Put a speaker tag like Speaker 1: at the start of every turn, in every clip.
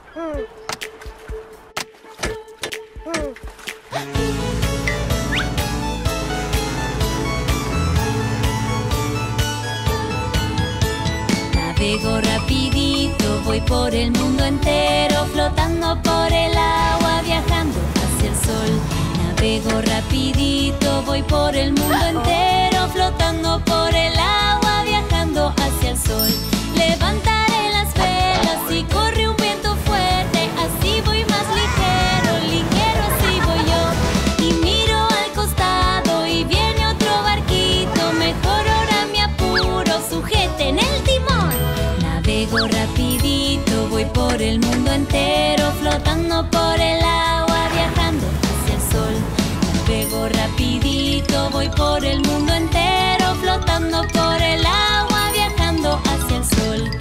Speaker 1: Navego rapidito, voy por el mundo entero, flotando por el agua, viajando hacia el sol. Navego rapidito, voy por el mundo entero, flotando por el agua, viajando hacia el sol. Levantaré las velas y corre un viento fuerte, así voy más ligero, ligero así voy yo. Y miro al costado y viene otro barquito, mejor ahora me apuro, sujeten el timón. Navego rapidito, voy por el mundo entero, flotando por el agua, viajando hacia el sol. Navego rapidito, voy por el mundo entero, flotando por el agua, viajando hacia el sol.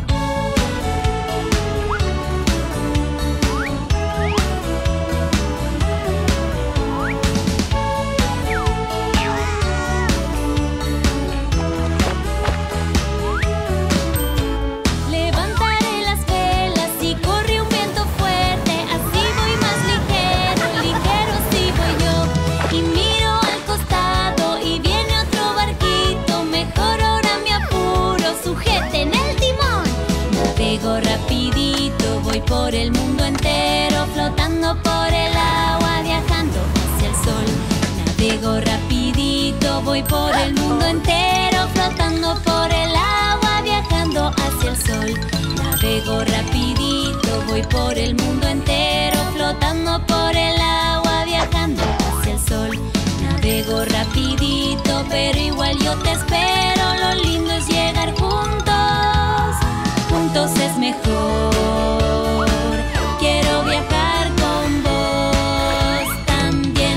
Speaker 1: Levantaré las velas y corre un viento fuerte, así voy más ligero, ligero así voy yo. Y miro al costado y viene otro barquito, mejor ahora me apuro, sujeten el timón. Navego rapidito, voy por el mundo entero, flotando por el agua, viajando hacia el sol. Navego rapidito, voy por el mundo entero, flotando por el agua, viajando hacia el sol. Navego rapidito, voy por el mundo entero, flotando por el agua, viajando hacia el sol. Navego rapidito, pero igual yo te espero, lo lindo es llegar juntos, juntos es mejor. Quiero viajar con vos también.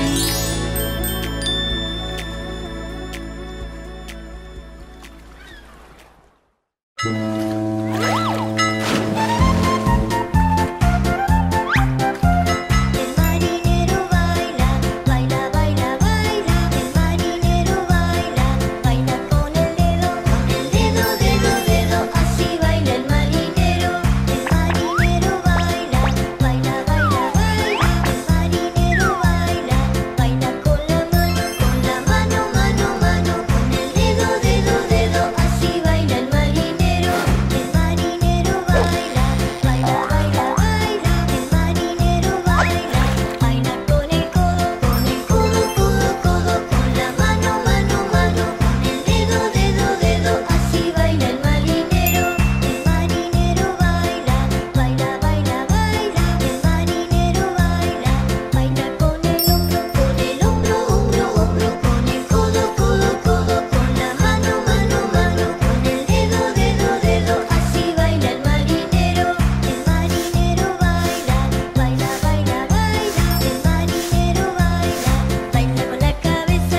Speaker 2: El marinero baila, baila, baila, baila. El marinero baila, baila con el dedo, dedo, dedo, así baila el marinero. El marinero baila, baila, baila, baila. El marinero baila, baila con la mano, mano, mano. Con el dedo, dedo, así baila el marinero. El marinero baila, baila, baila, baila. El marinero baila, baila con el codo, codo, codo. Con la mano, mano, mano. Con el dedo, dedo, así baila el marinero. El marinero baila, baila, baila, baila. El marinero baila, baila con el hombro, hombro, hombro. Con el codo, codo. Con la mano, mano, mano. Con el dedo, dedo, así baila el marinero. El marinero baila, baila, baila, baila. El marinero baila, baila con la cabeza,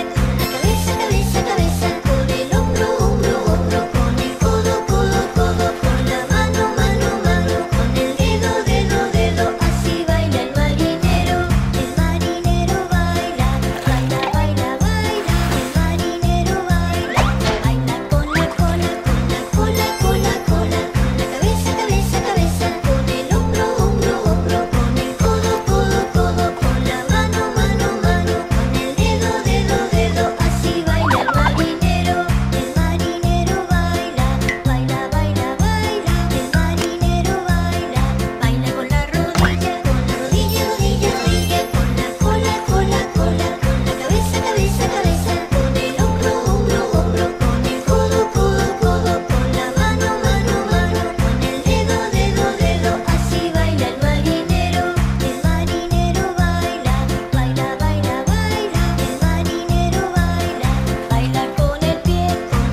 Speaker 2: cabeza. Con el hombro, hombro. Con el codo, codo. Con la mano, mano, mano. Con el dedo, dedo, así baila el marinero. El marinero baila, baila, baila, baila. El marinero baila, baila con la cola, con la cola. Con la cabeza. Con el hombro, hombro. Con el codo, codo. Con la mano, mano, mano. Con el dedo, dedo, así baila el marinero. El marinero baila, baila, baila, baila. El marinero baila, baila con la rodilla, rodilla. Con la cola. Con la cabeza. Con el hombro, hombro. Con el codo, codo. Con la mano, mano, mano. Con el dedo, dedo, así baila el marinero. El marinero baila, baila, baila, baila. El marinero baila, baila con el pie.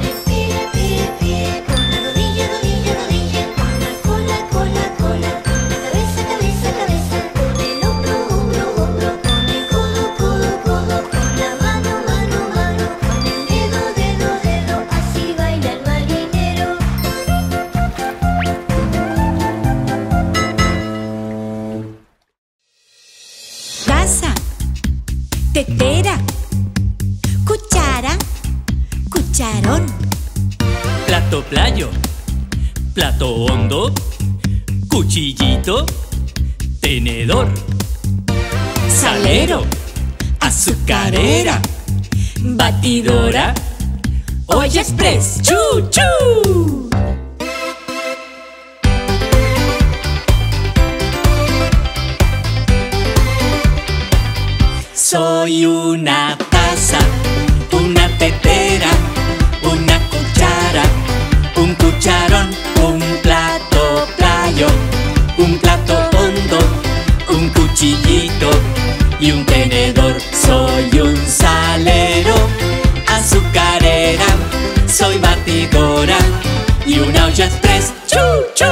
Speaker 2: Con la rodilla. Con la cola. Con la cabeza. Con el hombro, hombro. Con el codo, codo. Con la mano, mano, mano. Con el dedo, dedo, así baila el marinero.
Speaker 3: Taza, tetera, cuchara, cucharón.
Speaker 4: Plato playo, plato hondo, cuchillito, tenedor, salero, azucarera, batidora, olla express. ¡Chu, chu! Soy una taza, una tetera, una cuchara, un cucharón, un plato playo, un plato hondo, un cuchillito y un tenedor. Soy un salero, azucarera, soy batidora y una olla express. ¡Chu, chu!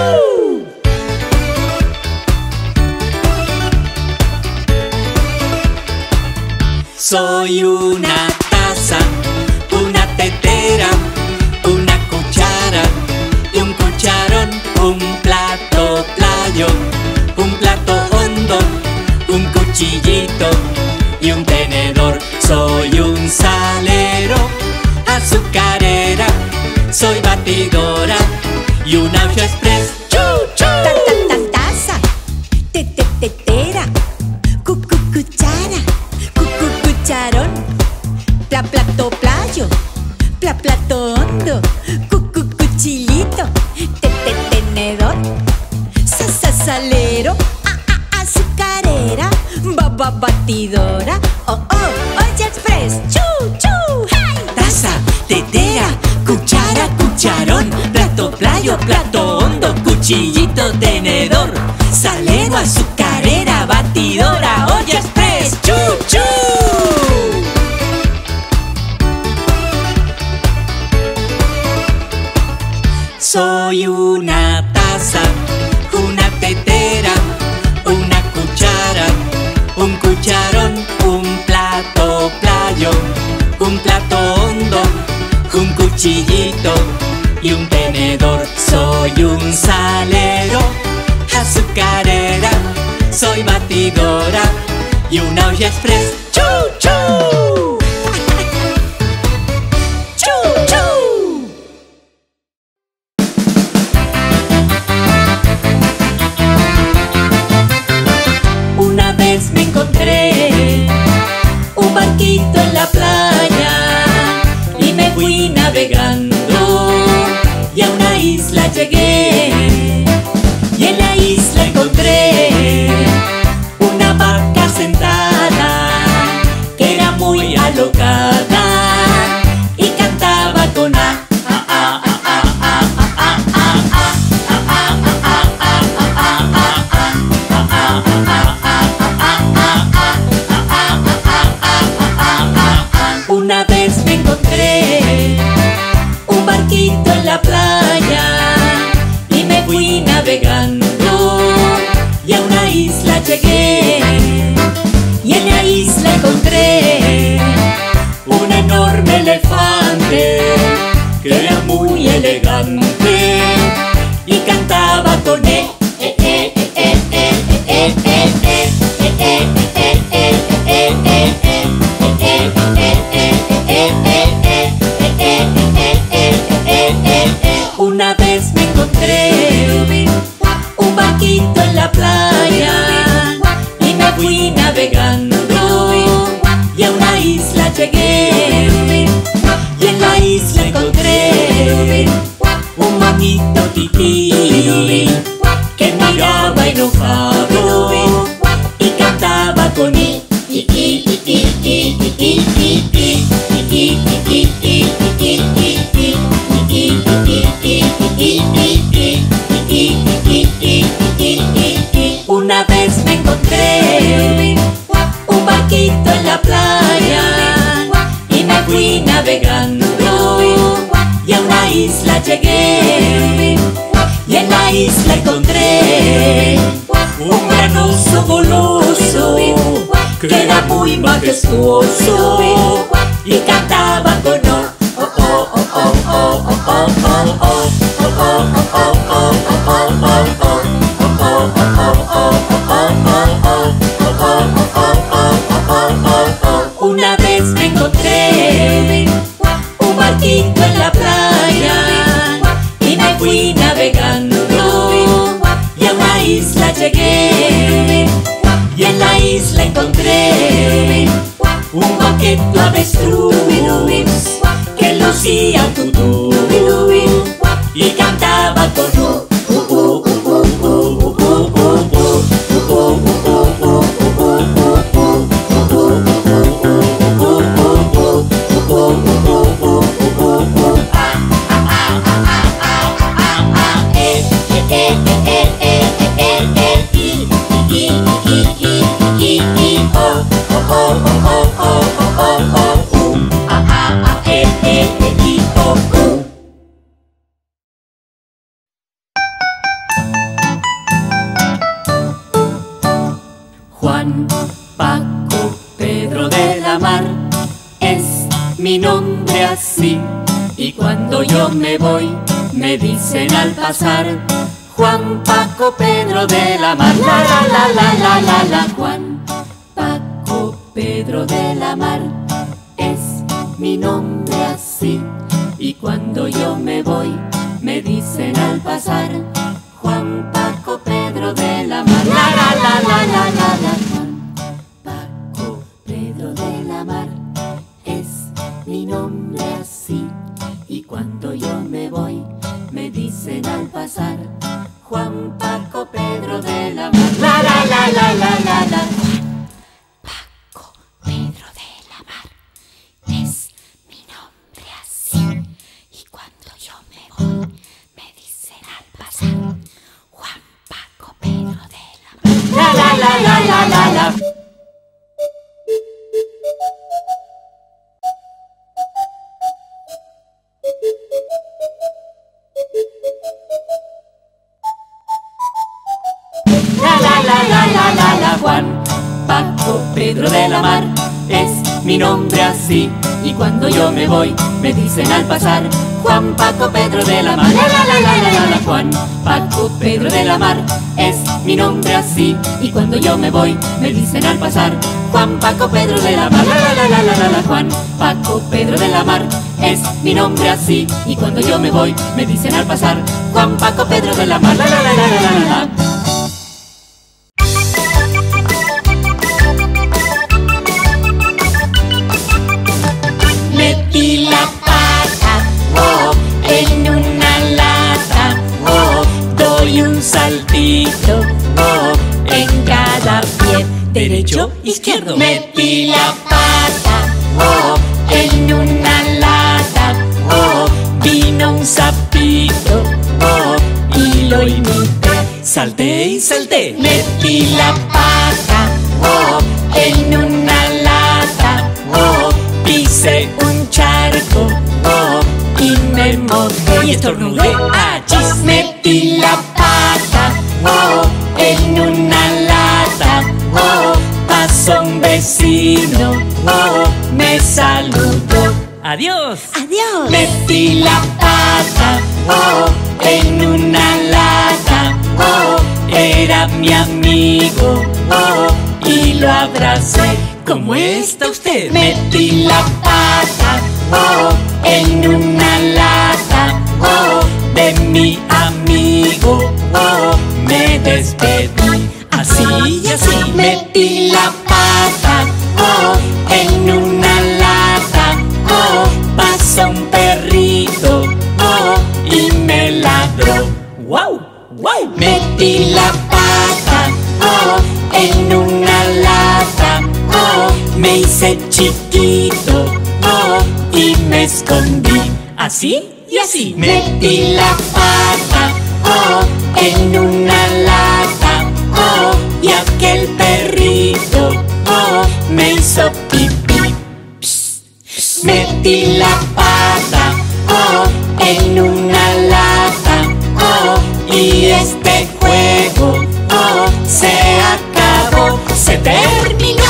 Speaker 4: Soy una taza, una tetera, una cuchara y un cucharón, un plato playo, un plato hondo, un cuchillito y un tenedor. Soy un salero, azucarera, soy batidora y una olla express. ¡Chu, chu!
Speaker 3: Taza, tetera, cuchara, cucharón, plato playo, plato hondo, cuchillito, tenedor, salero, azucarera, batidora, olla express. ¡Chu, chu! ¡Hey!
Speaker 4: Taza, tetera, cuchara, cucharón, plato playo, plato hondo, cuchillito, tenedor, salero, azucarera, batidora, olla express. ¡Chu, chu! Soy una taza, una tetera, una cuchara, un cucharón, un plato playo, un plato hondo, un cuchillito y un tenedor. Soy un salero, azucarera, soy batidora y una olla express. ¡Chu, chu! ¡Chu, chu! Una vez me encontré un barquito en la playa y me fui navegando y a una isla llegué y en la isla encontré una vaca sentada que era muy alocada y cantaba con Una vez me encontré un barquito en la playa y me fui navegando y a una isla llegué y en la isla encontré un enorme elefante que era muy elegante y cantaba con Una vez me encontré un barquito en la playa y me fui navegando y a una isla llegué y en la isla encontré un monito tití que miraba enojado y cantaba con Una vez me encontré un barquito en la playa y me fui navegando y a una isla llegué y en la isla encontré un gran oso goloso que era muy majestuoso y cantaba con Una vez me encontré un barquito en la playa y me fui navegando y a una isla llegué isla encontré un boquete avestruz que lucía tutú y cantaba con Juan, Paco, Pedro de la Mar es mi nombre así. Y cuando yo me voy, me dicen al pasar: Juan, Paco, Pedro de la Mar. La la la la la la la. Juan, Paco, Pedro de la Mar es mi nombre así. Y cuando yo me voy, me dicen al pasar: Juan, Paco, Pedro de la Mar. La la la la la la la. Juan, Paco, Pedro de la Mar es mi nombre así. Y cuando yo me voy, me dicen al pasar: Juan, Paco, Pedro de la Mar. La la la la la la la.
Speaker 1: Paco, Pedro de la Mar es mi nombre así. Y cuando yo me voy, me dicen al pasar: Juan, Paco, Pedro de la Mar.
Speaker 4: La la la la la la la. Juan, Paco, Pedro de la Mar es mi nombre así. Y cuando yo me voy, me dicen al pasar: Juan, Paco, Pedro de la Mar. La la la la la la. Juan, Paco, Pedro de la Mar es mi nombre así. Y cuando yo me voy, me dicen al pasar: Juan, Paco, Pedro de la Mar. La la la la la la. Juan, Paco, Pedro de la Mar es mi nombre así. Y cuando yo me voy, me dicen al pasar: Juan, Paco, Pedro de la Mar. La la la la la la la. Metí la pata, oh, en una lata, oh, doy un saltito, oh, en cada pie, derecho, izquierdo. Metí la pata, oh, en una lata, oh, vino un sapito, oh, y lo imité. Salté y salté. Metí la pata, oh, en una lata, oh, pisé un charco, oh, y me mojé y estornudé. ¡Achis! Metí la pata, oh, en una lata, oh, pasó un vecino, oh, me saludó. ¡Adiós!
Speaker 3: ¡Adiós!
Speaker 4: Metí la pata, oh, en una lata, oh, era mi amigo, oh, y lo abracé. ¿Cómo está usted? Metí la pata, oh, en una lata, oh, de mi amigo, oh, me despedí. Así y así. Metí la pata, oh, en una lata, oh, pasó un perrito, oh, y me ladró. ¡Wow! ¡Wow! Metí la pata, oh, en una lata, oh, me hice chiquito, oh, y me escondí. Así y así. Metí la pata, oh, en una lata, oh, y aquel perrito, oh, me hizo pipí. Psst, psst. Metí la pata, oh, en una lata, oh, y este juego, oh, se acabó, se terminó.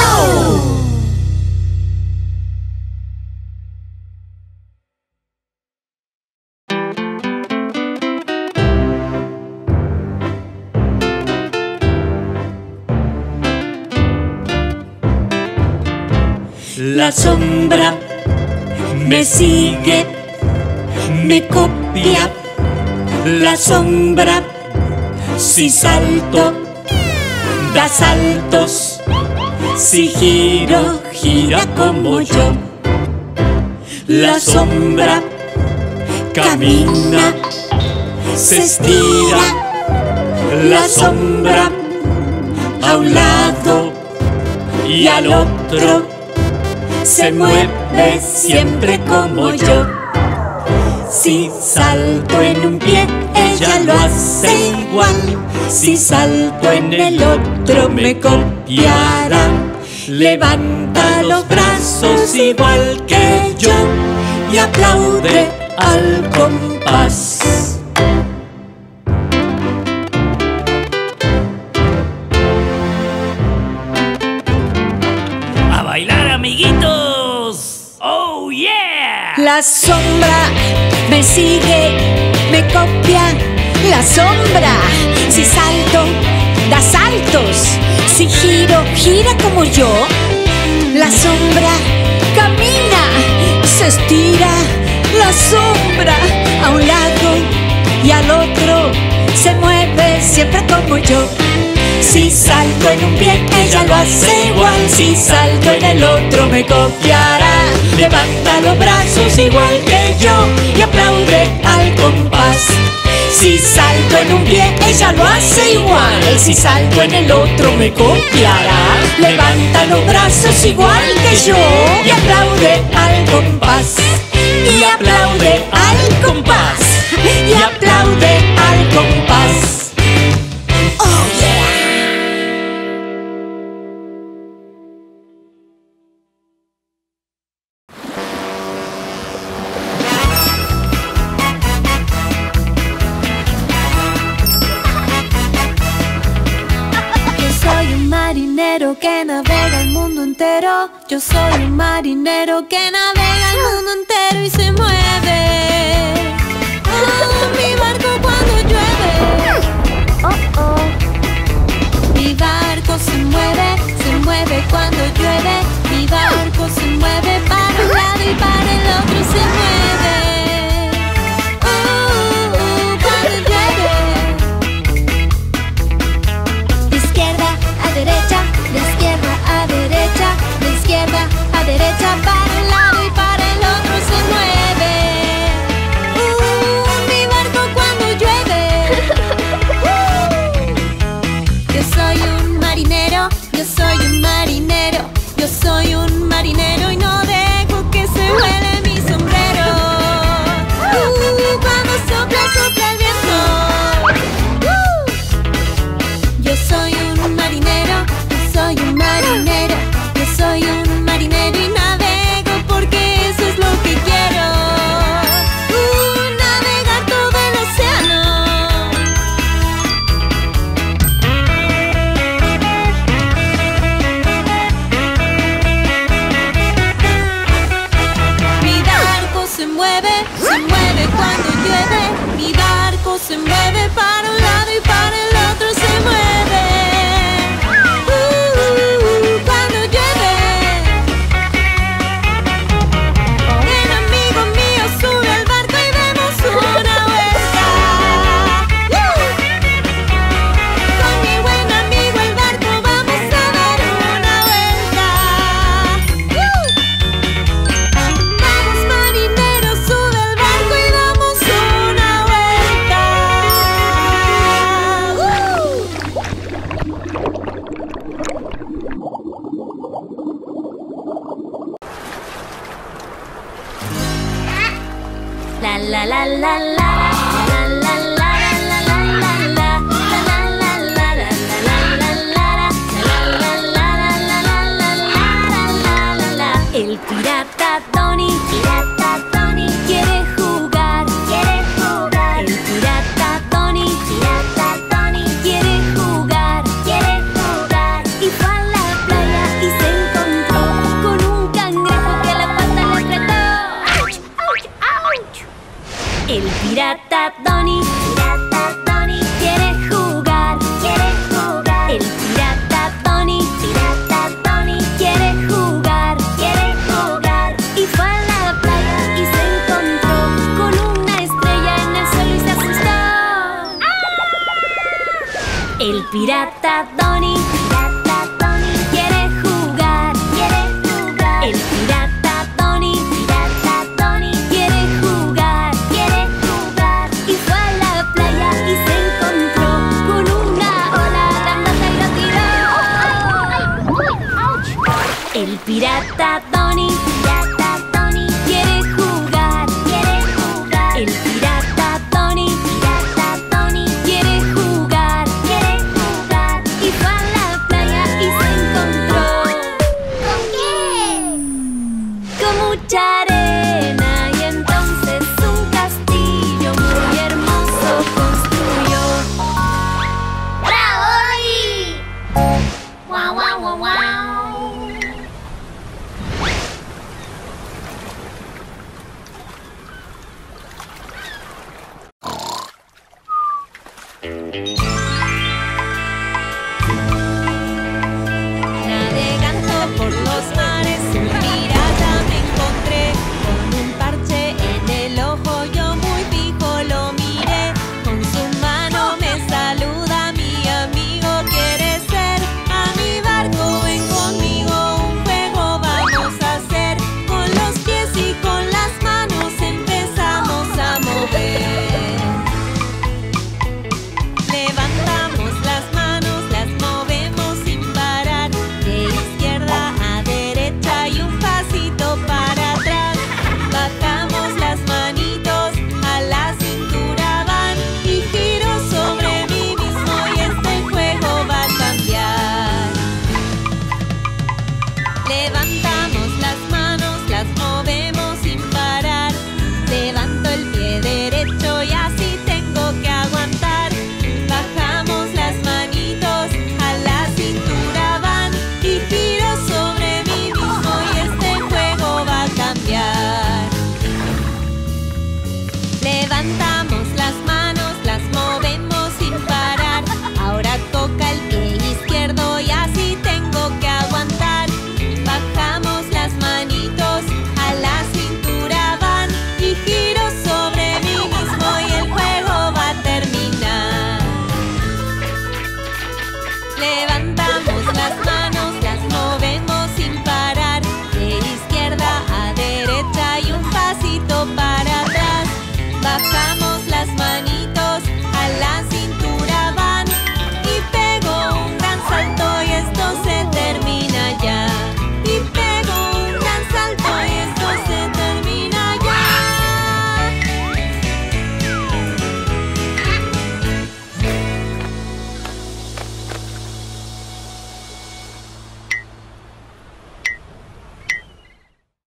Speaker 4: La sombra me sigue, me copia. La sombra, si salto, da saltos Si giro, gira como yo. La sombra camina, se estira. La sombra a un lado y al otro se mueve siempre como yo. Si salto en un pie, ella lo hace igual. Si salto en el otro, me copiará. Levanta los brazos igual que yo y aplaude al compás. ¡A bailar, amiguitos! ¡Oh, yeah!
Speaker 3: La sombra me sigue, me copia. La sombra, si salto, da saltos. Si giro, gira como yo. La sombra camina, se estira. La sombra a un lado y al otro se mueve siempre como yo. Si salto en un pie, ella lo hace igual. Si salto en el otro, me copiará. Levanta los brazos igual que yo y aplaude al compás. Si salto en un pie, ella lo hace igual. Si salto en el otro, me copiará. Levanta los brazos igual que yo y aplaude al compás. Y aplaude al compás. Y aplaude al compás. Oh yeah.
Speaker 1: Marinero que navega el mundo entero. Yo soy un marinero que navega el mundo entero y se mueve. Oh, mi barco cuando llueve. Oh, oh. Mi barco se mueve cuando llueve. Mi barco se mueve para un lado y para el otro se mueve. Cuando llueve. De izquierda a derecha, de izquierda a derecha, de izquierda a derecha, para un lado y para el otro se mueve. Mi barco cuando llueve. Yo soy un marinero, yo soy un marinero, yo soy un marinero y no dejo que se vuele mi sombrero. Cuando sopla, sopla el viento. Yo soy un marinero, yo soy un marinero, yo soy un marinero y navego porque eso es lo que quiero. Navegar todo el océano. Mi barco se mueve cuando llueve. Mi barco se mueve para un lado y para el otro se mueve. Cuando llueve. El amigo mío sube al barco y demos una vuelta. Con mi buen amigo el barco vamos a dar una vuelta. Vamos marineros, sube al barco y damos una vuelta. La la la la la la la la la la la la. El pirata Tony quiere jugar. El pirata Tony quiere jugar. Y fue a la playa y se encontró con un cangrejo que la pata le apretó. El pirata Tony quiere jugar. El pirata Tony quiere jugar. Y fue a la playa y se encontró con una estrella en el suelo y se asustó. El pirata Tony quiere jugar.
Speaker 3: cama